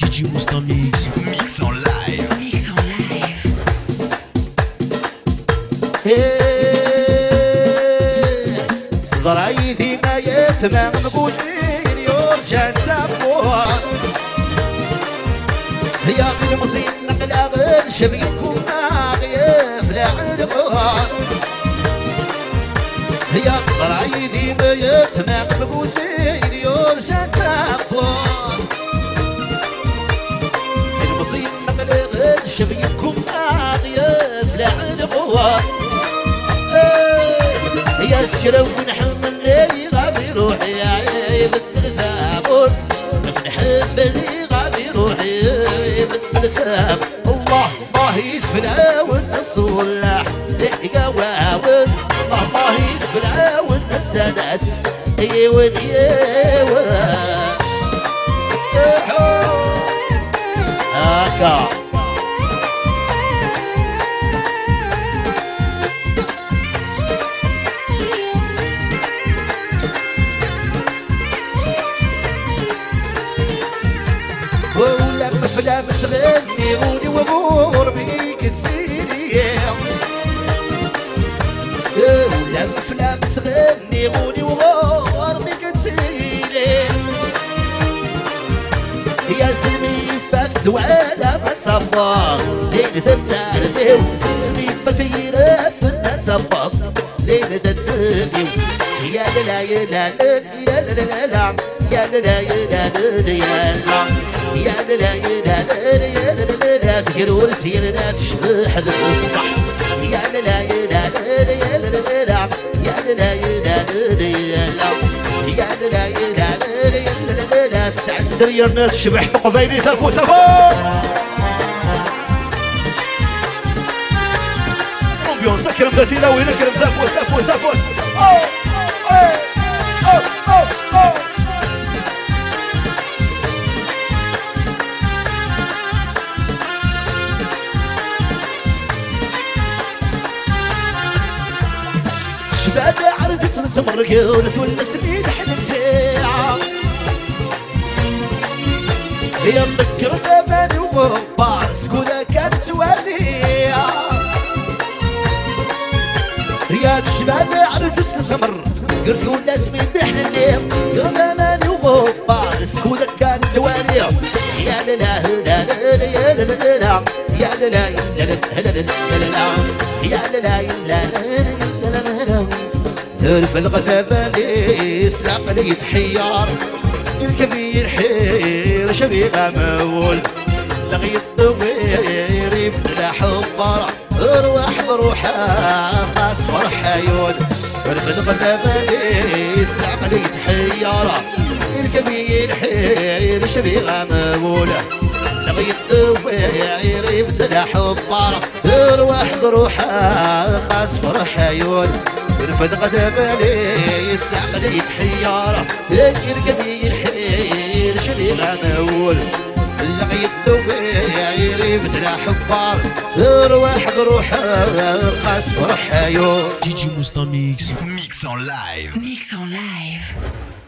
DJ Mousta Mix. Mix en live. Mix en live. ضرايدي ما يتمام بولين يرجع نسافوها يا طيب مصين نقلا غير شبيكم غيف لا عرقها يا ضرايدي ما يتمام بولين يرجع نسافوها المصين نقلا غير شبيكم غيف لا عرقها يا سكرة ونحمل لي غابي روحي يا بنت الثابون نحب لي غابي روحي يا بنت الثاب الله الله يدفنا والنصولح يقواون الله يدفنا والنسانات ايوان ايوان هاكا ولما فلام تغني غوني وامور بيك تسيني ولما فلام تغني غوني وامور بيك تسيني يا سلمي فات وعلا ما تصفى ليلة التعرفيو سلمي فالفيرة فنا تصفى ليلة التعرفيو يا لا يا لا يا لا لا لا يا لا يا لا يا لا يا لا يا لا يا لا تقرور سيرنا تشبح ذا الصح يا لا يا لا يا لا يا لا يا لا يا لا يا لا تسع السرير تشبح في قبيلي سافو سافو امبيونس كرم ذاتينا وين كرم سافو سافو سافو شباب عرفت نتمرق ونتونس بيد حلفيعة يا مذكر زمان وغبار سكونة كانت وليعة يا شباب عرفت نتمرق قلت الناس بيد حلفيعة يا زمان وغبار سكونة كانت وليعة يا لا لا لا لا لا لا لا يا لا لا لا لا لا لا يا لا لا لا لا لا في الغثابة يسلق لي تحيار الكبير حير شبيبة مول لغي الطوير يبدا حبار روح بروحها خاص فرح عيون في الغثابة يسلق لي تحيار الكبير حير شبيبة مول لغي الطوير يبدا حبار روح بروحها خاص فرح عيون رفد قدماني يسلق لي تحيارة يرقدي الحير شبي غنول اللي الدوير يبدل حبار روح بروحها خاص فرح عيون DJ Mousta Mix. Mix en live. Mix en live.